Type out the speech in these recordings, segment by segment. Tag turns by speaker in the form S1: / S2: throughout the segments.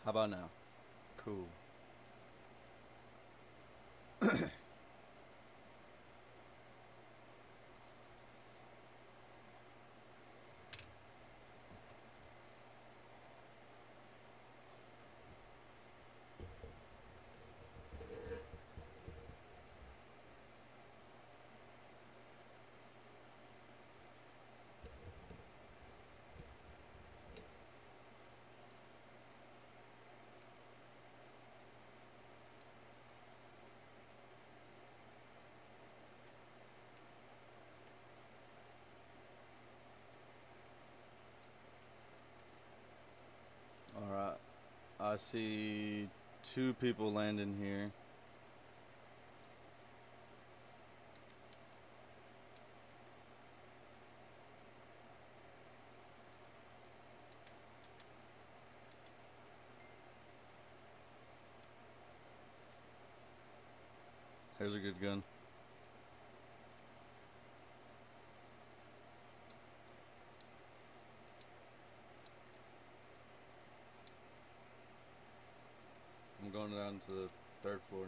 S1: How about now? Cool. Alright. I see two people landing here. Here's a good gun. I'm going down to the third floor.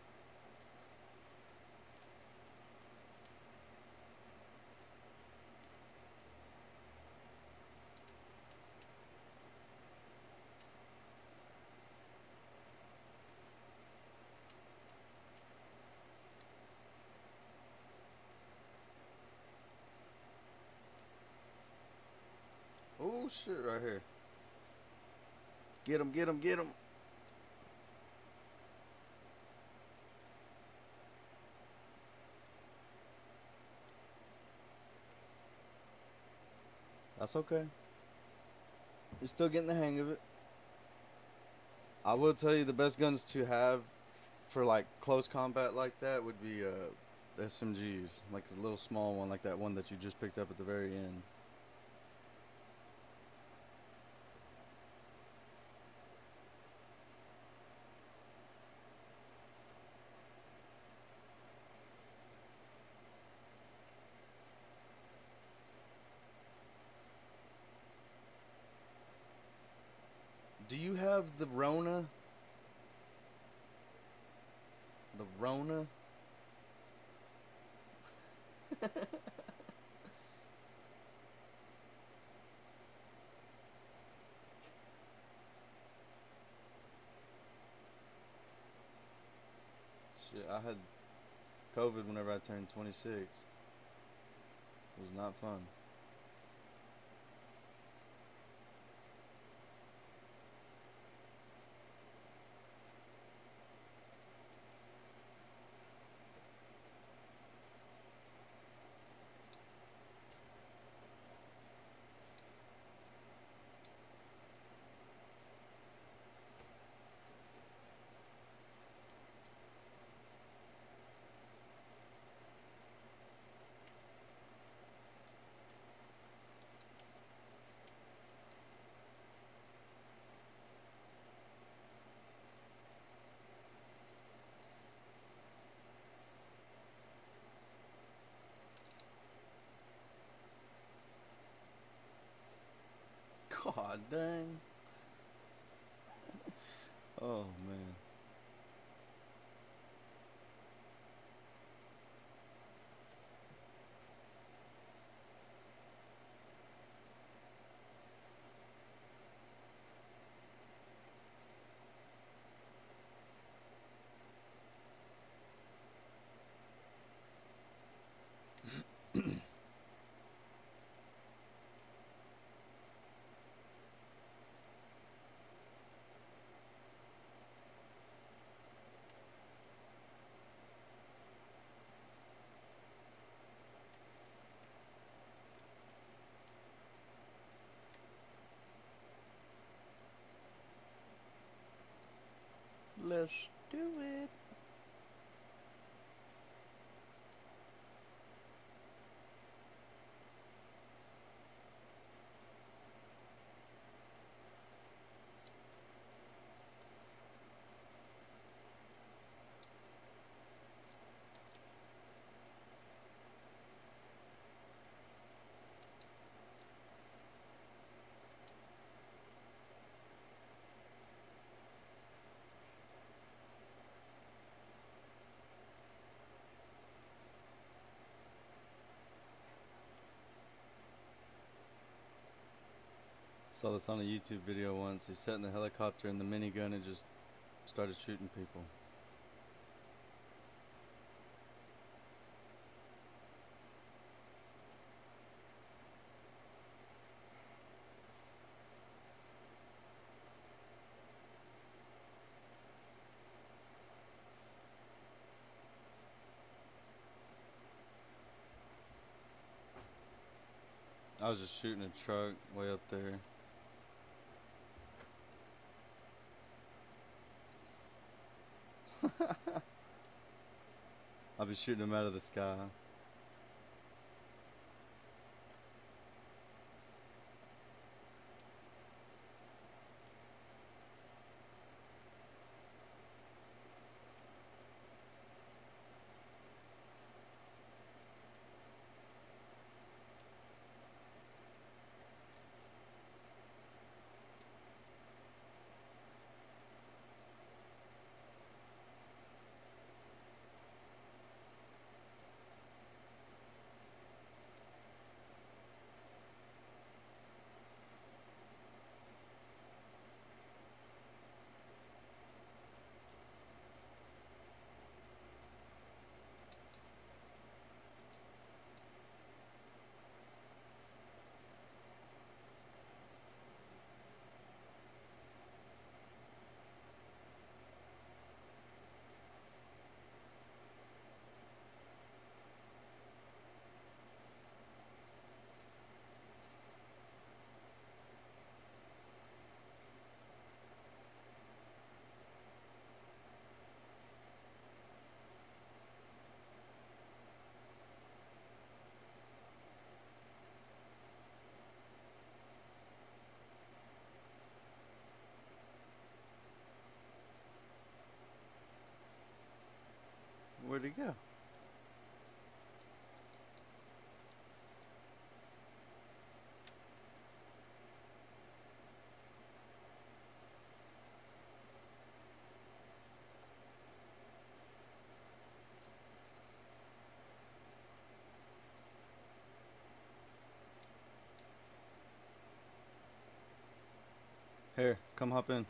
S1: Oh shit, right here. Get him, get him, get him. That's okay. You're still getting the hang of it. I will tell you the best guns to have for like close combat like that would be SMGs, like a little small one, like that one that you just picked up at the very end. Do you have the Rona? The Rona? Shit, I had COVID whenever I turned 26. It was not fun. God dang. Oh man. Let's do it. Saw this on a YouTube video once. He sat in the helicopter and the minigun and just started shooting people. I was just shooting a truck way up there. I'll be shooting them out of the sky. Where'd he go? Here, come hop in.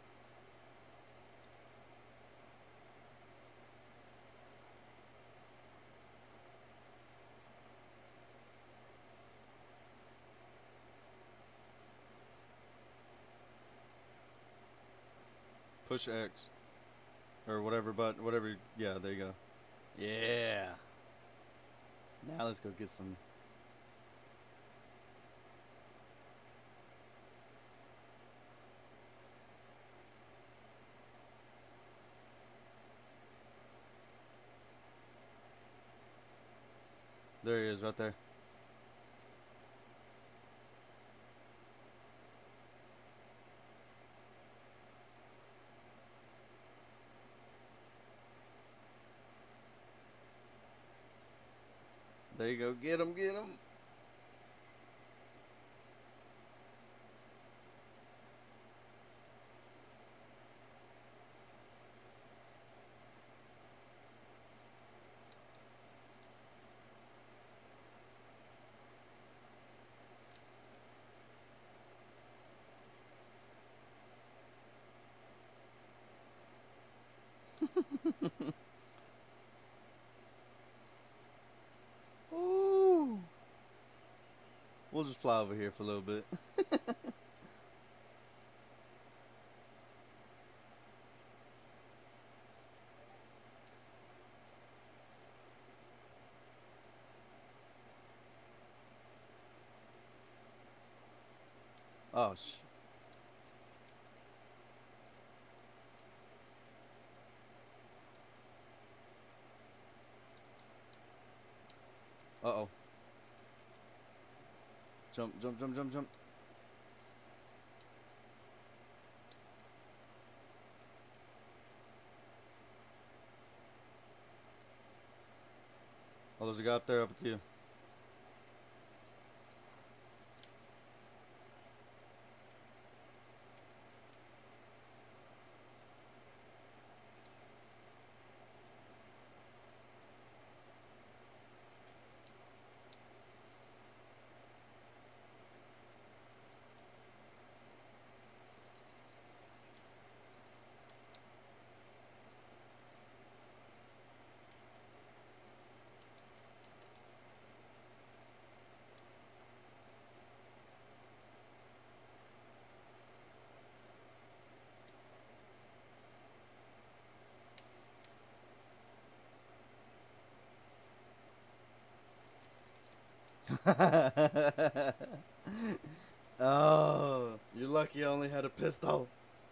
S1: Push X. Or whatever, but whatever. Yeah, there you go. Yeah. Now let's go get some. There he is, right there. There you go. Get him, get him. Ooh. We'll just fly over here for a little bit. Oh, uh-oh. Jump, jump, jump, jump, jump. Oh, there's a guy up there up with you. Oh, you're lucky I only had a pistol.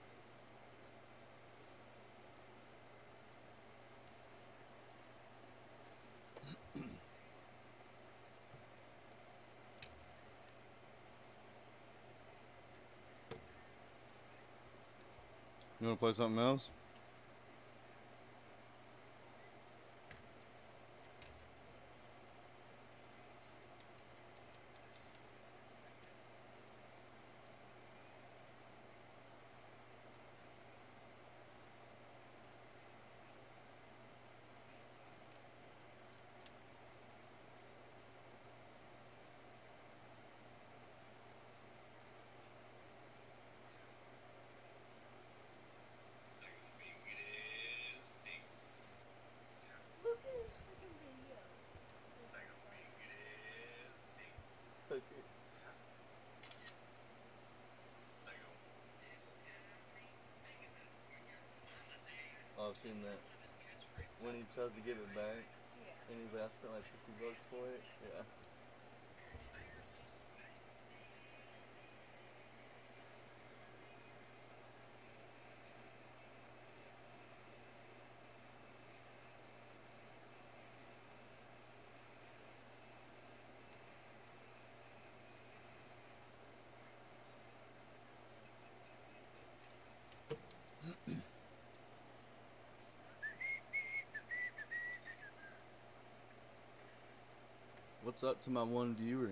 S1: You wanna play something else? Okay. Oh, I've seen that. When he tries to give it back, and he's like, I spent like $50 for it. Yeah. What's up to my one viewer?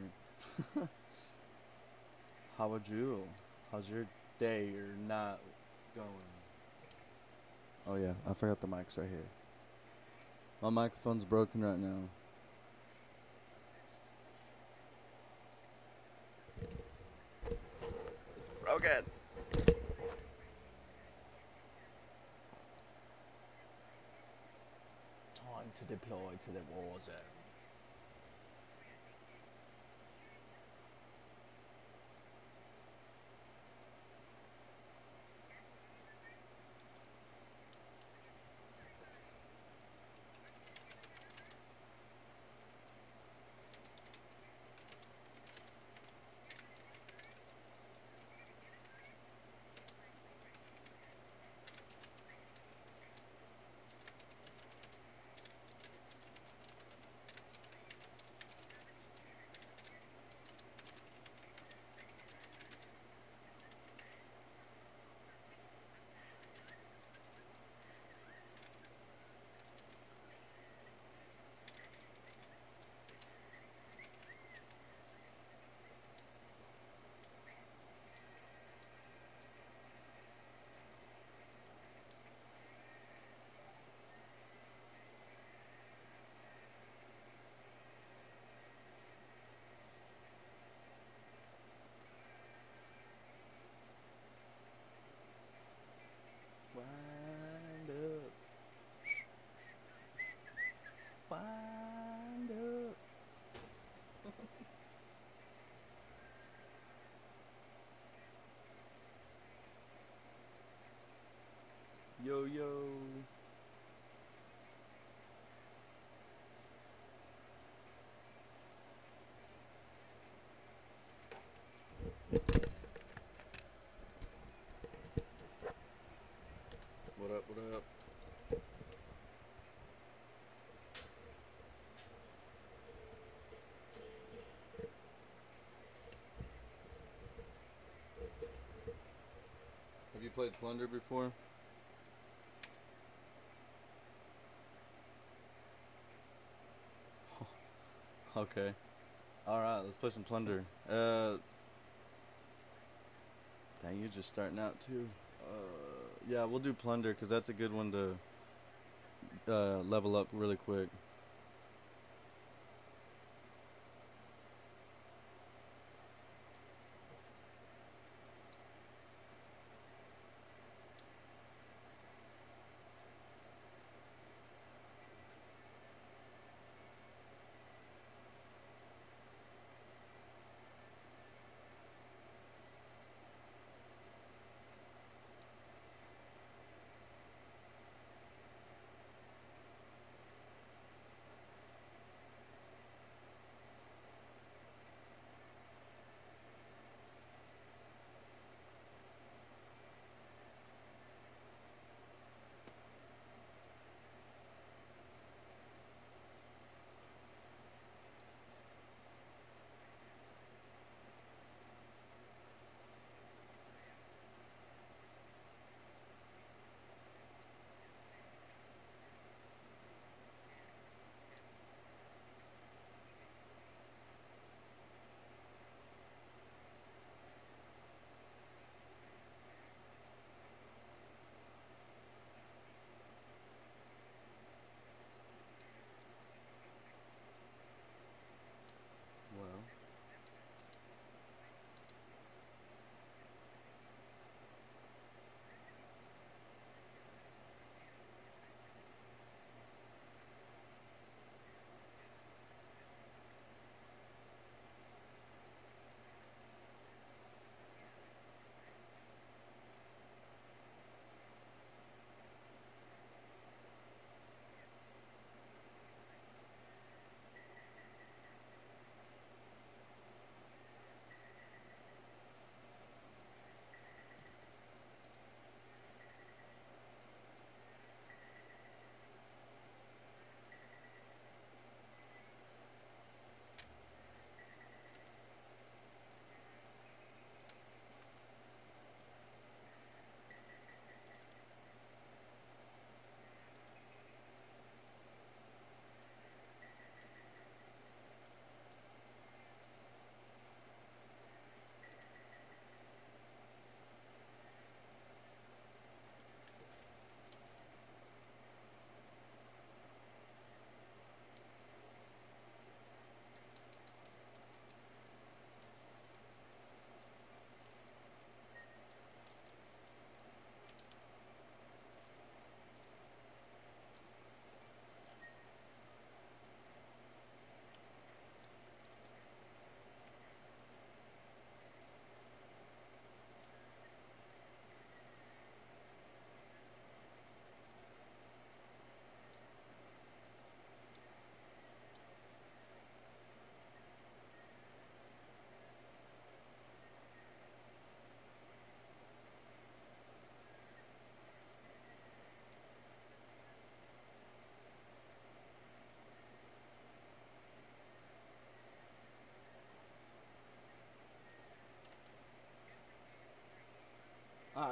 S1: How are you? How's your day or not going? Oh yeah, I forgot the mic's right here. My microphone's broken right now. It's broken. Time to deploy to the WarZone. Wind up. Wind up. Yo yo. What up, what up? Have you played Plunder before? Okay. Alright, let's play some Plunder. Dang, you're just starting out too. Yeah, we'll do Plunder because that's a good one to level up really quick.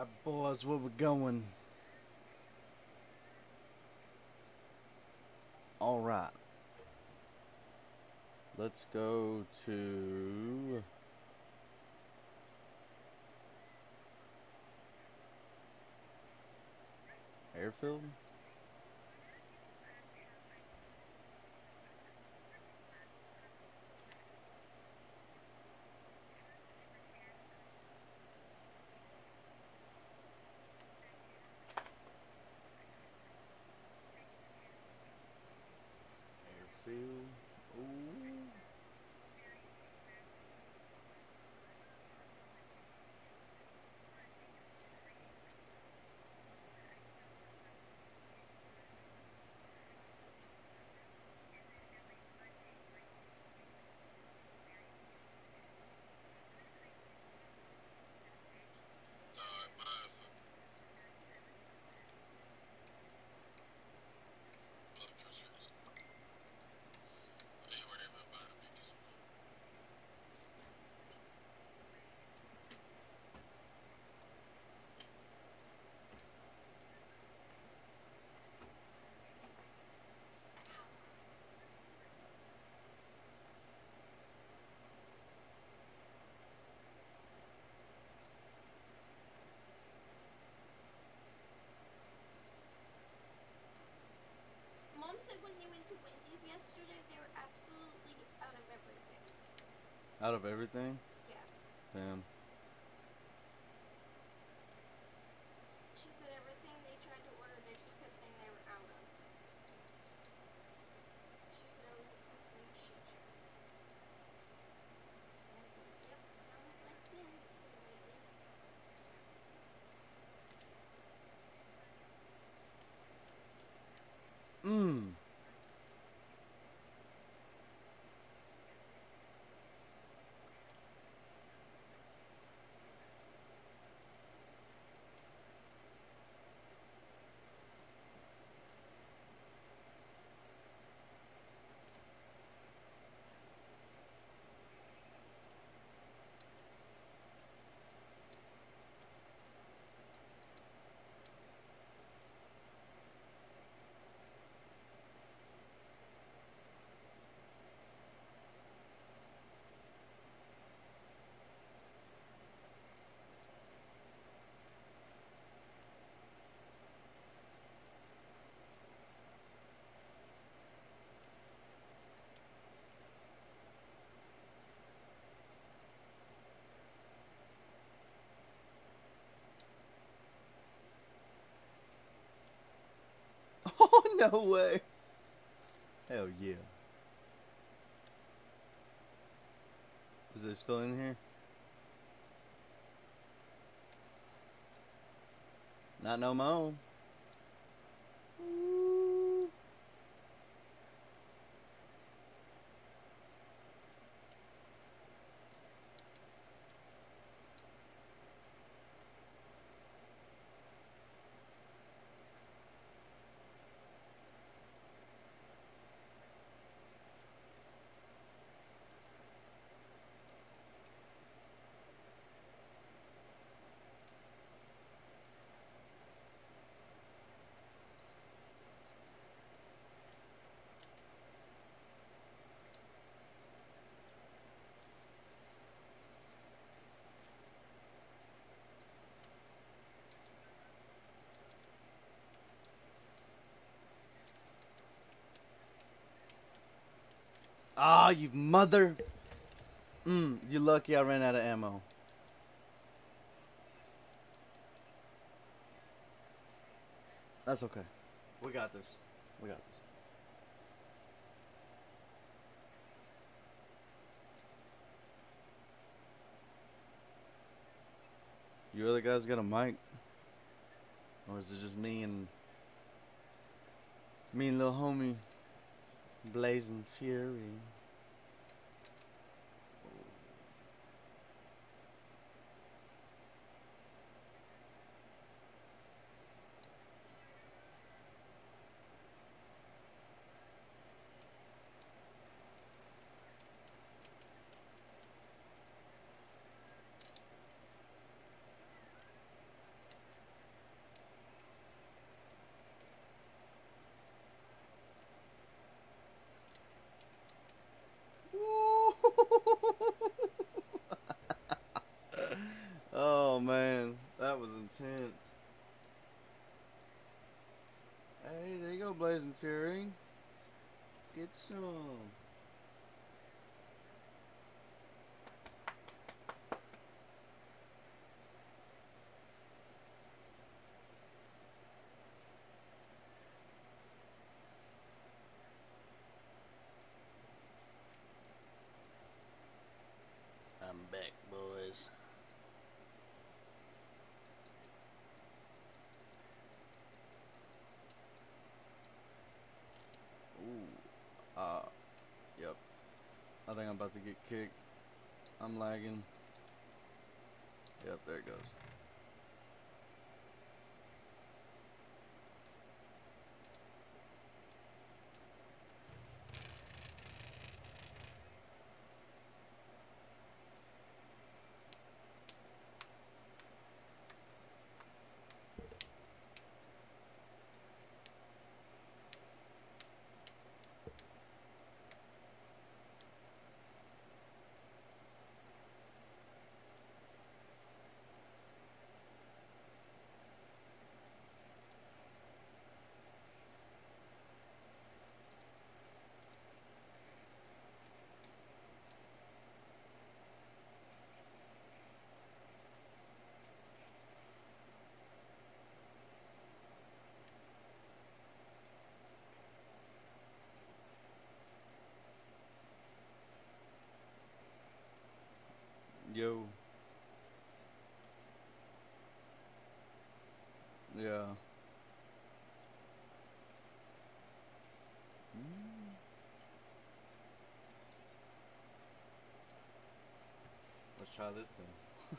S1: boys, where we going? All right. Let's go to airfield. Airfield. Ooh.
S2: Mom said when they went to Wendy's yesterday, they were absolutely out of everything.
S1: Out of everything?
S2: Yeah.
S1: Damn.
S2: She said everything they tried to order, they just kept saying they were out of. She said it was a complete shit show. And I said, yep, sounds like them lately.
S1: Mmm. Oh, no way. Hell yeah. Is it still in here? Not no more. Ooh. Ah, you mother. You're lucky I ran out of ammo. That's okay. We got this. We got this. You other guys got a mic? Or is it just me and little homie Blazing Fury? go, Blazing Fury. Get some. I'm back, boys. Ooh. Yep. I think I'm about to get kicked. I'm lagging. Yep, there it goes. Yo. Yeah. Let's try this thing.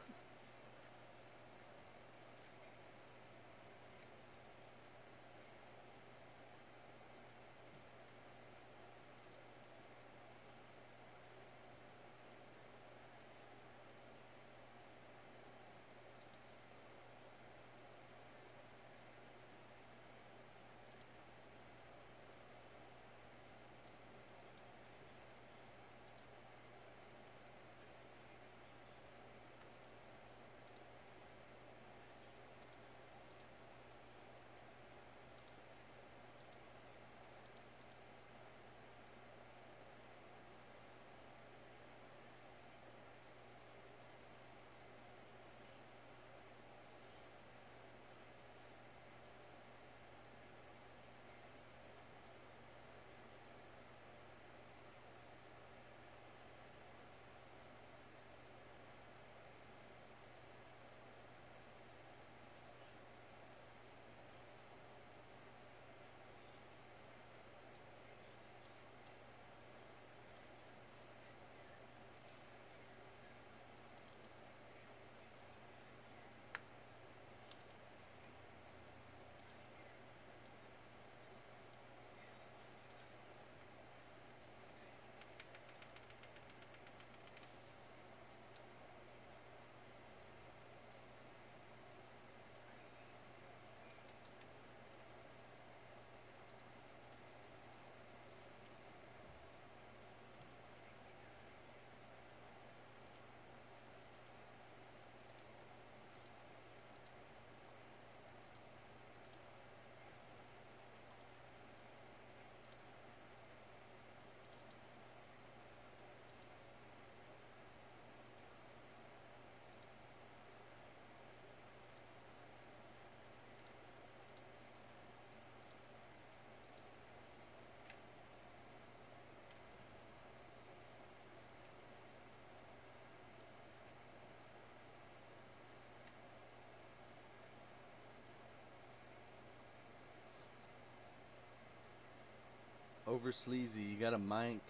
S1: Over sleazy. You got a mic.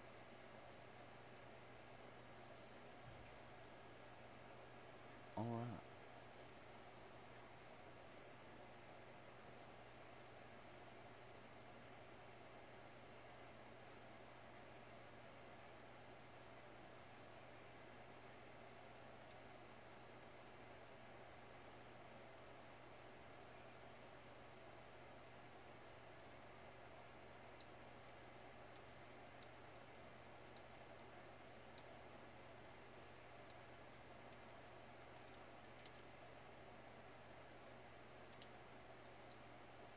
S1: Alright.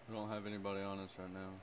S1: We don't have anybody on us right now.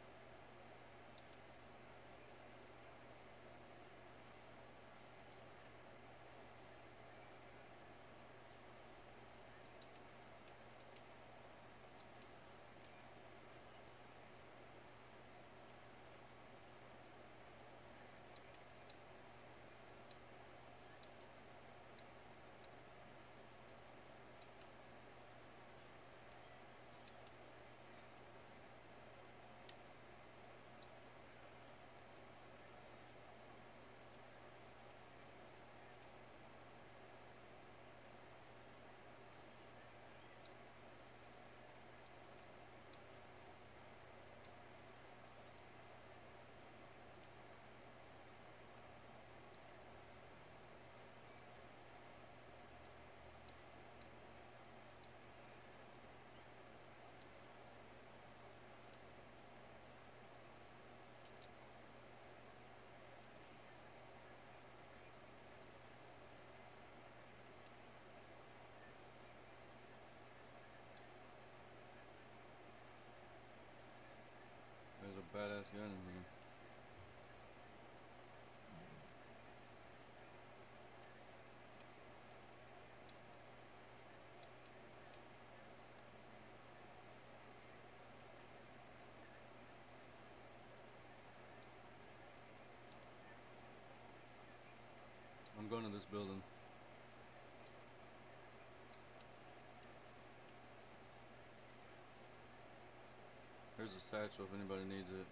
S1: There's a badass gun in here. I'm going to this building. There's a satchel if anybody needs it.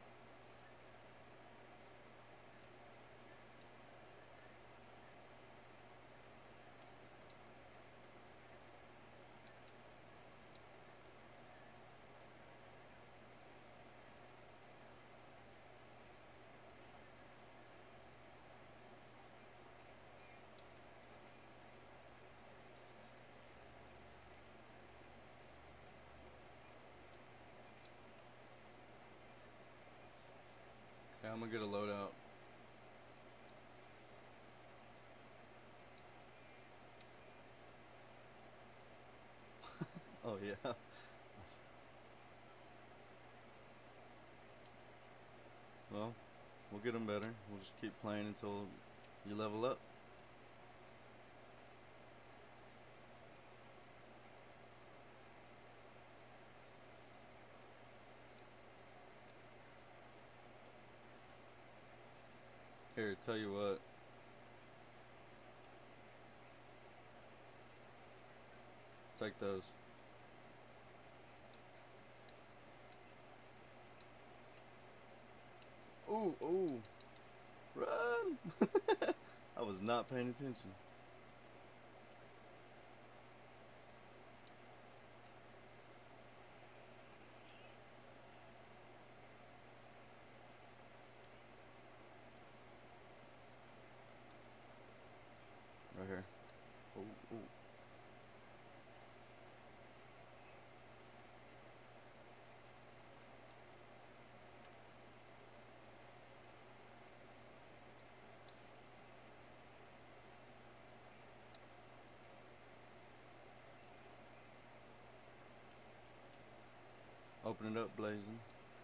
S1: Yeah, I'm gonna get a loadout. Oh yeah. Well, we'll get them better. We'll just keep playing until you level up. Here, tell you what. Take those. Ooh, ooh. Run! I was not paying attention. Right here. Ooh, ooh. Open it up, blazing.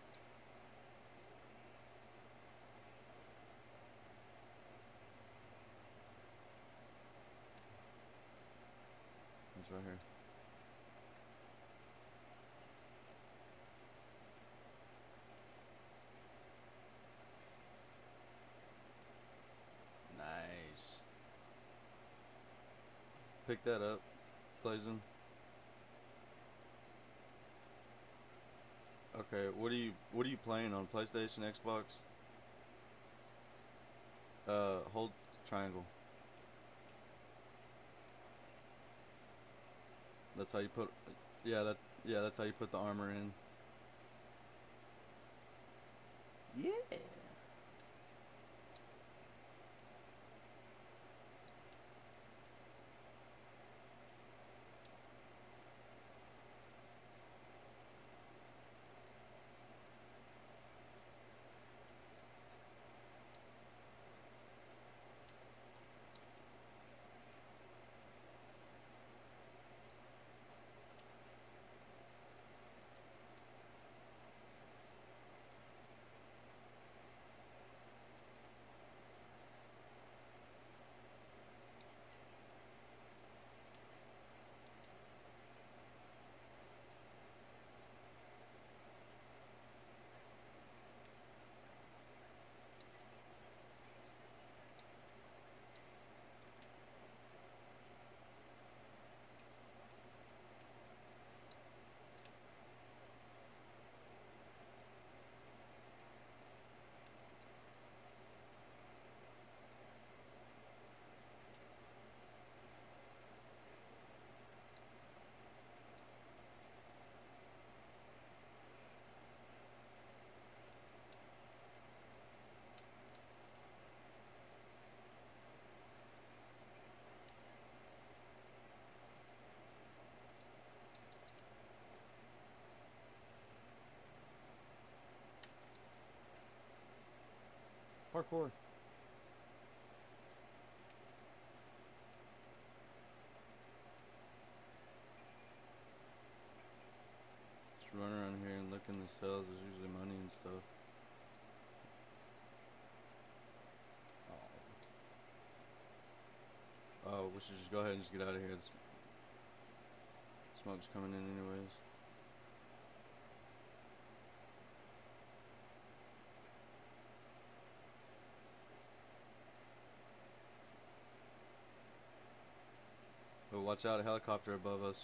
S1: It's right here. Nice. Pick that up, blazing. Okay, what are you playing on? PlayStation, Xbox? Hold triangle. That's how you put. Yeah, that's how you put the armor in. Yeah. Parkour. Just run around here and look in the cells. There's usually money and stuff. Oh, we should just go ahead and just get out of here. The smoke's coming in anyways. But watch out, a helicopter above us.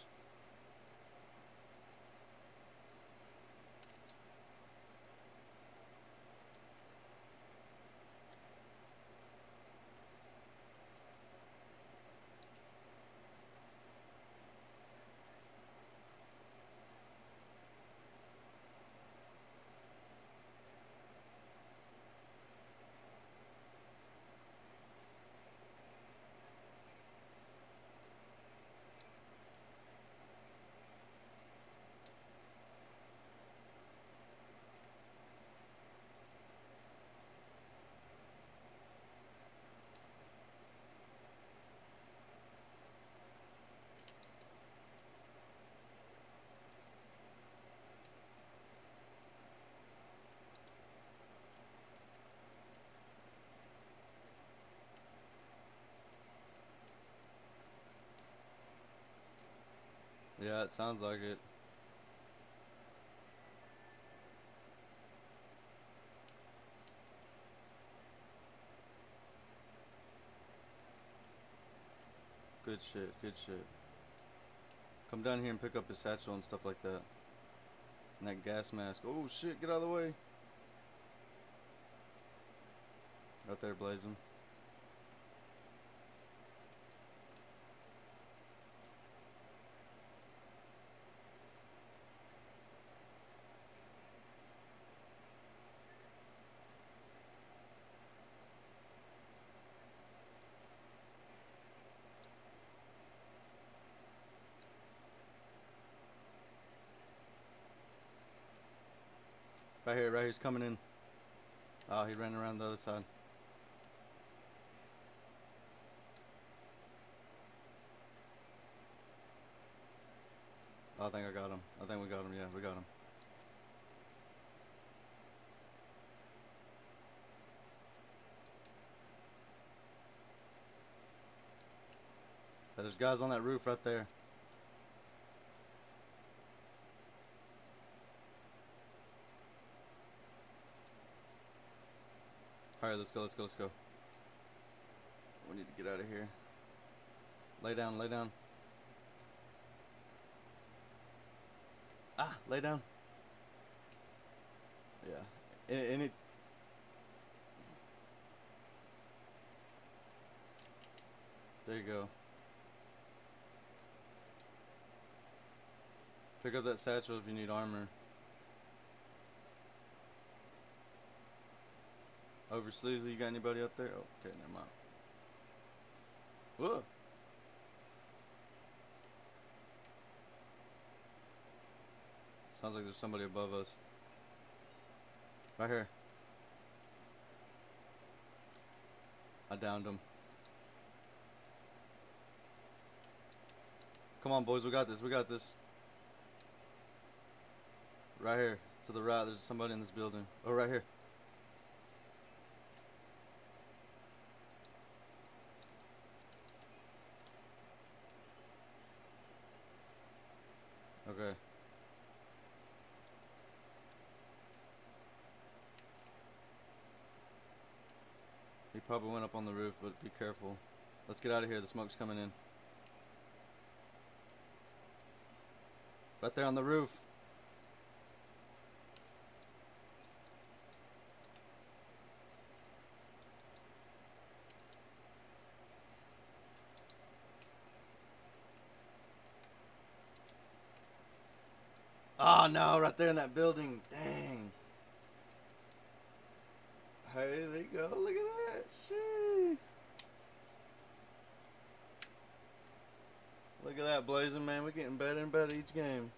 S1: Yeah, it sounds like it. Good shit, good shit. Come down here and pick up his satchel and stuff like that. And that gas mask. Oh shit, get out of the way. Right there, blazing. Right here, he's coming in. Oh, he ran around the other side. Oh, I think I got him. I think we got him, yeah, we got him. There's guys on that roof right there. Alright, let's go. We need to get out of here. Lay down. Ah, lay down. Yeah. And it... There you go. Pick up that satchel if you need armor. Over Sleazy, you got anybody up there? Oh, okay, never mind. Whoa! Sounds like there's somebody above us. Right here. I downed him. Come on, boys, we got this. Right here, to the right, there's somebody in this building. Oh, right here. Okay. He probably went up on the roof, but be careful. Let's get out of here, the smoke's coming in. Right there on the roof. Oh no, right there in that building. Dang. Hey, there you go. Look at that. Shit. Look at that, blazing, man. We're getting better and better each game.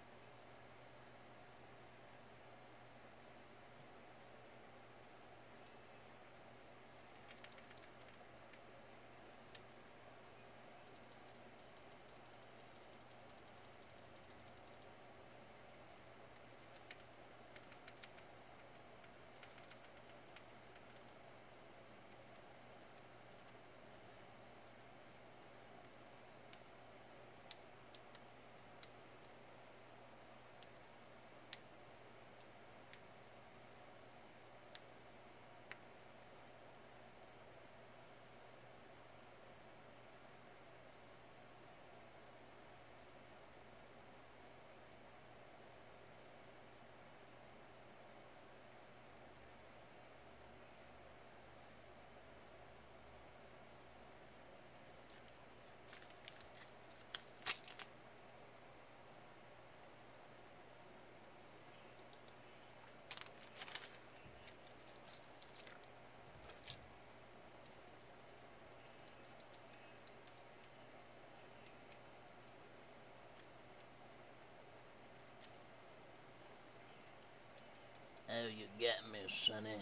S3: know you got me, sonny.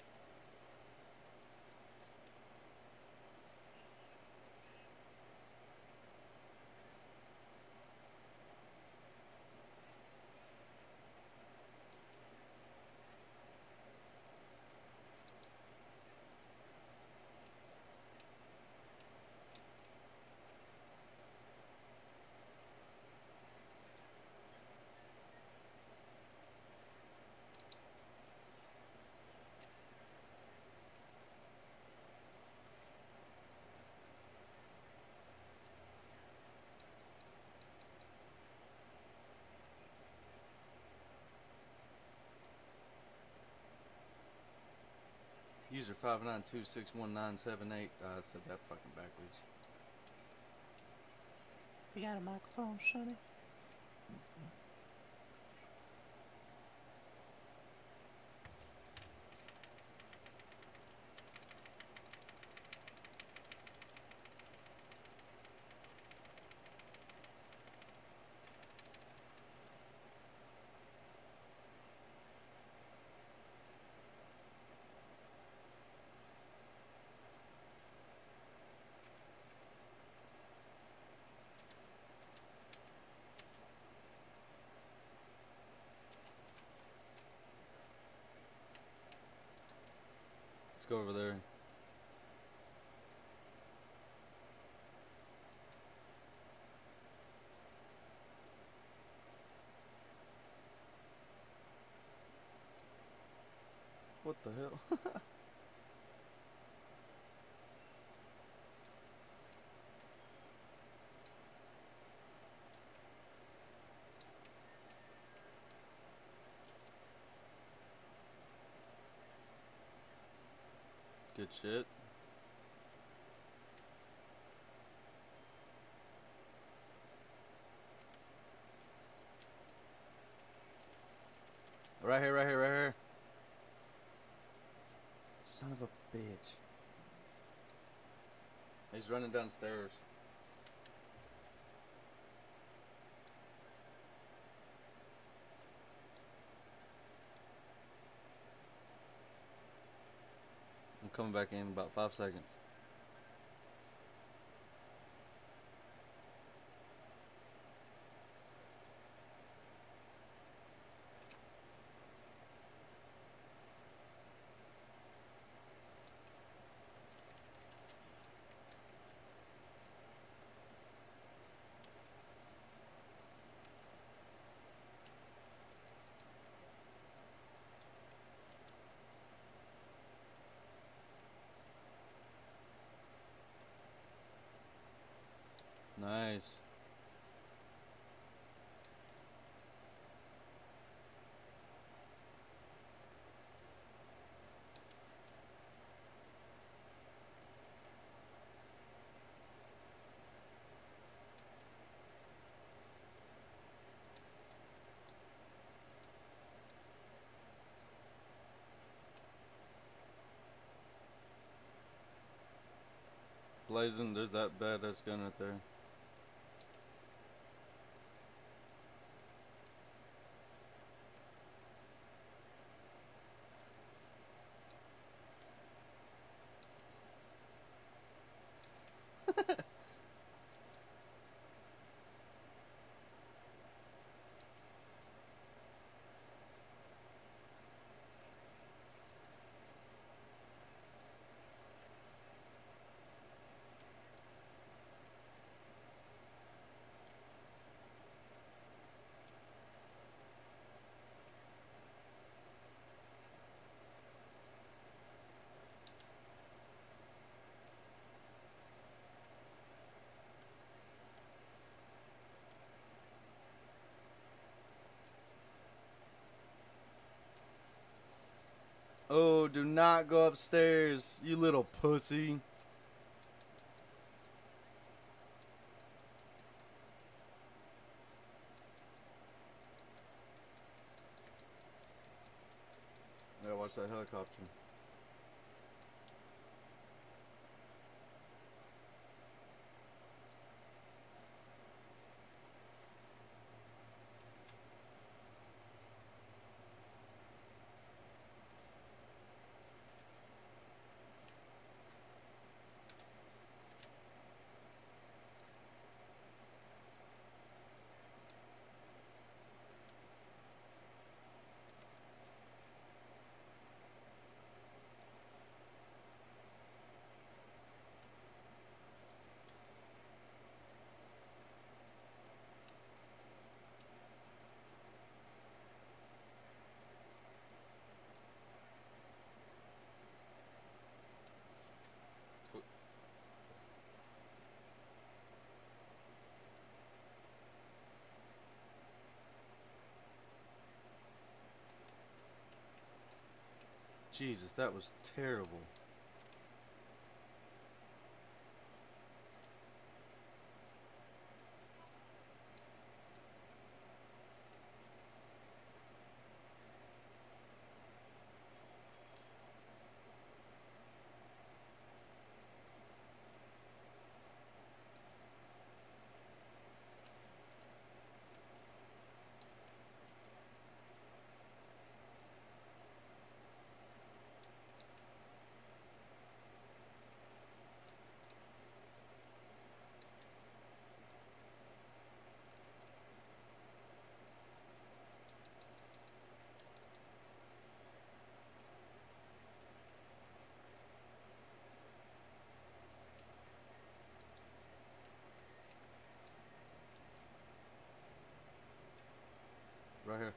S1: User 5926197 I said that fucking backwards.
S3: You got a microphone, sonny?
S1: Let's go over there. What the hell? Good shit. Right here, right here, right here. Son of a bitch. He's running downstairs. I'm coming back in about 5 seconds. Nice. Blazing, there's that badass gun right there. Oh, do not go upstairs, you little pussy. Yeah, watch that helicopter. Jesus, that was terrible. Right here.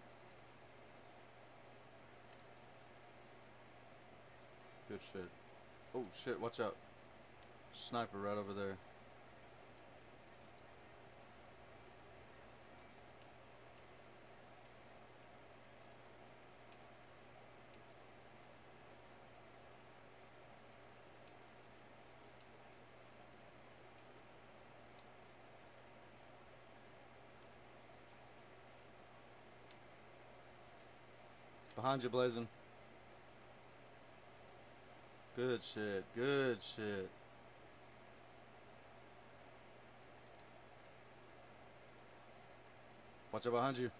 S1: Good shit. Oh shit, watch out. Sniper right over there. Behind you, Blazing. Good shit. Good shit. Watch out behind you.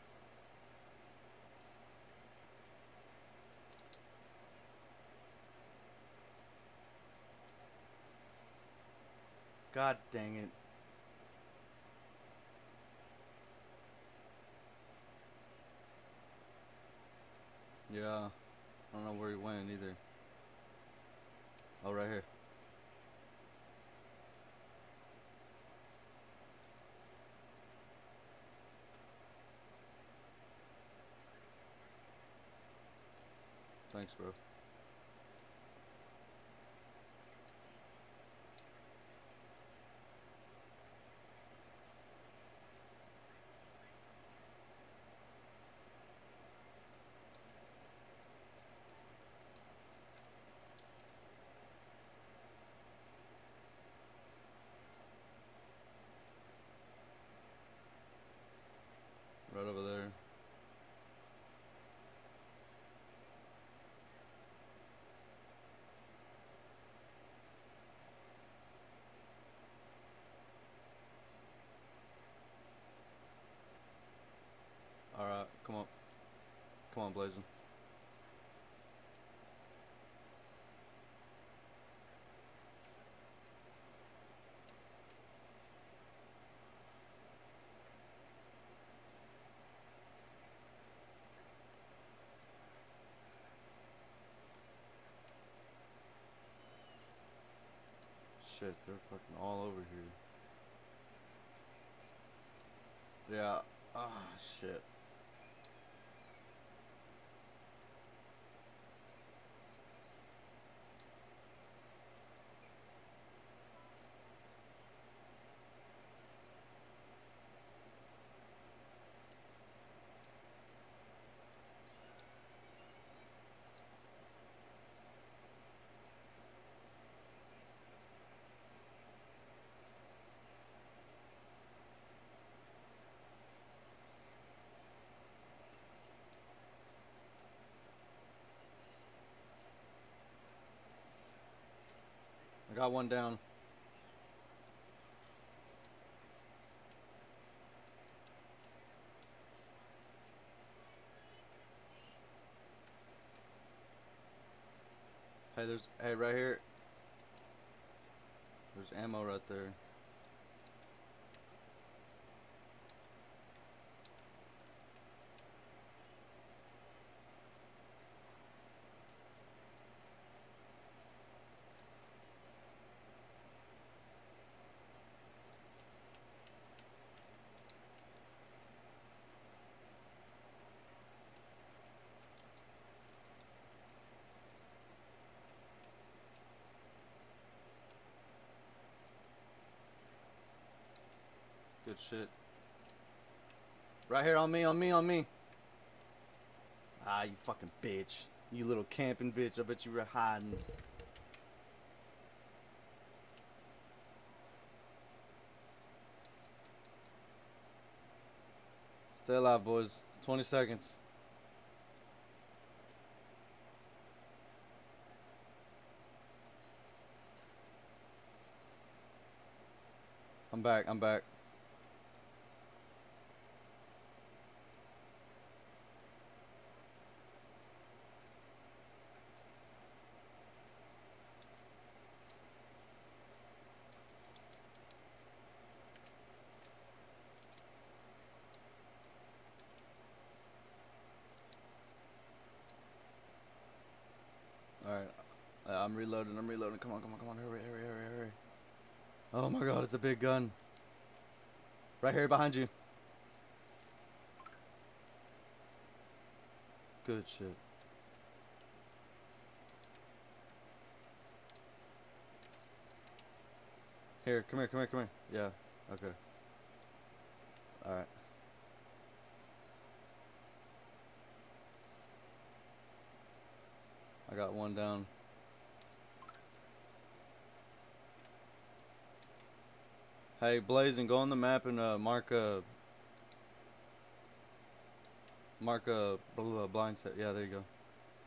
S1: God dang it. Yeah. I don't know where he went either. Oh, right here. Thanks, bro. Right over there. Alright, come on. Come on, Blazing. Shit, they're fucking all over here. Yeah. Ah, shit. I got one down. Hey, right here. There's ammo right there. Good shit. Right here on me, on me, on me. Ah, you fucking bitch. You little camping bitch. I bet you were hiding. Stay alive, boys. 20 seconds. I'm back. I'm back. Alright. I'm reloading. I'm reloading. Come on, come on, come on. Hurry, hurry, hurry, hurry. Oh my god, it's a big gun. Right here behind you. Good shit. Here, come here, come here, come here. Yeah, okay. Alright. I got one down. Hey, Blazing, go on the map and mark a blind set. Yeah, there you go.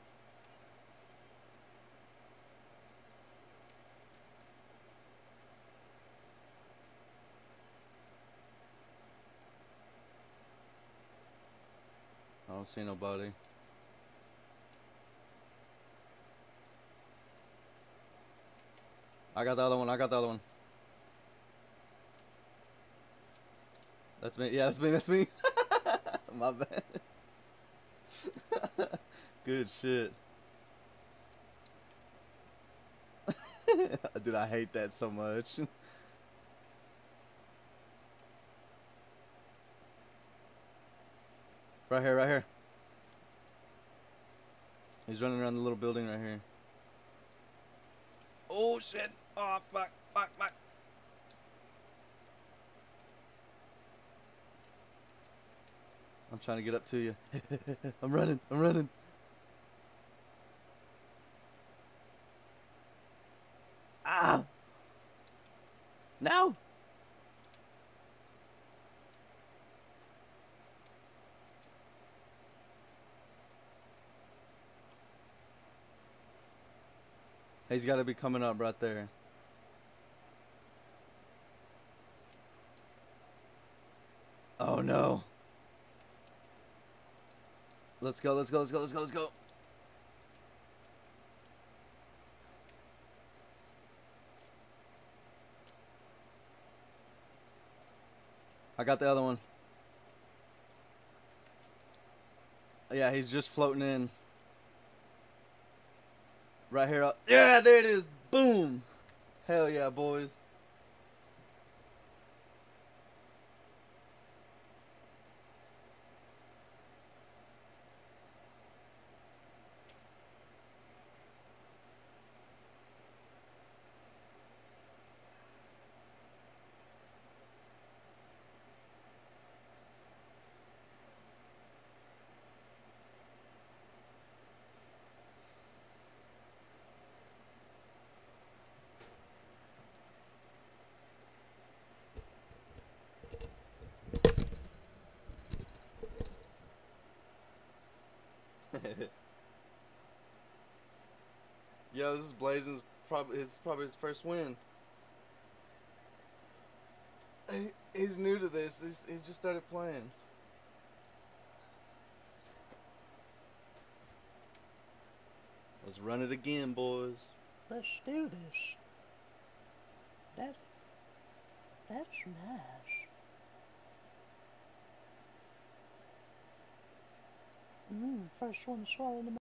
S1: I don't see nobody. I got the other one. I got the other one. That's me. Yeah, that's me. That's me. My bad. Good shit. Dude, I hate that so much. Right here, right here. He's running around the little building right here. Oh shit. Oh fuck, fuck, fuck. I'm trying to get up to you. I'm running, I'm running. Ah! No! He's got to be coming up right there. Oh no. Let's go, let's go, let's go, let's go, let's go. I got the other one. Yeah, he's just floating in. Right here. Yeah, there it is. Boom. Hell yeah, boys. Yo, this is Blazing's probably his first win. He's new to this. He's just started playing. Let's run it again, boys.
S3: Let's do this. That's nice. First one to swallow the